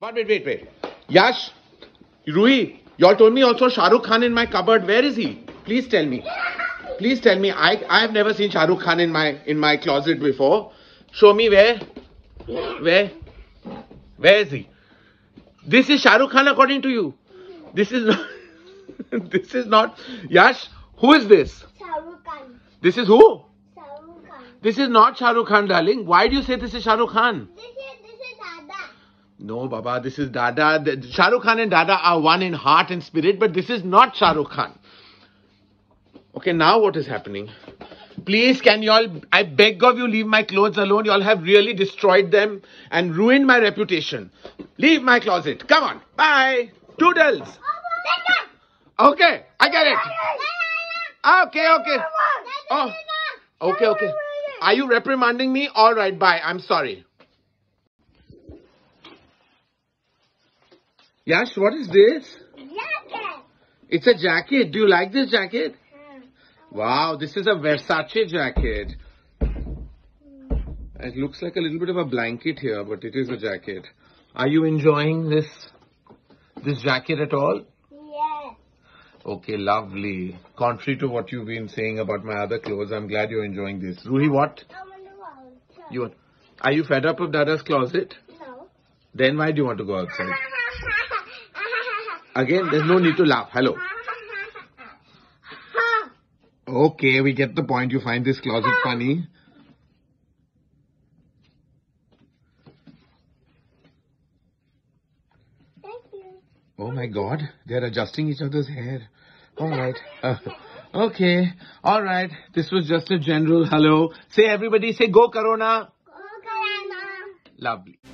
But wait. Yash, Rui, y'all told me also Shah Rukh Khan in my cupboard. Where is he? Please tell me. Please tell me. I have never seen Shah Rukh Khan in my closet before. Show me where. Where is he? This is Shah Rukh Khan according to you. This is not. This is not. Yash, who is this? Shah Rukh Khan. This is who? Shah Rukh Khan. This is not Shah Rukh Khan, darling. Why do you say this is Shah Rukh Khan? This is Dada. No, Baba, this is Dada. Shah Rukh Khan and Dada are one in heart and spirit, but this is not Shah Rukh Khan. Okay, now what is happening? Please, can y'all, I beg of you, leave my clothes alone. Y'all have really destroyed them and ruined my reputation. Leave my closet. Come on. Bye. Toodles. Okay, I get it. Okay. Oh, okay. Are you reprimanding me? All right, bye. I'm sorry. Yash, what is this? Jacket. It's a jacket. Do you like this jacket? Wow, this is a Versace jacket. It looks like a little bit of a blanket here, but it is a jacket. Are you enjoying this jacket at all? Yes. Okay, lovely. Contrary to what you've been saying about my other clothes, I'm glad you're enjoying this. Ruhi, what? I want to go outside. Are you fed up of Dada's closet? No. Then why do you want to go outside? Again, there's no need to laugh. Hello. Okay, we get the point. You find this closet funny. Thank you. Oh my God, they're adjusting each other's hair. All right. Okay. All right. This was just a general hello. Say everybody, say go Corona. Go Corona. Lovely.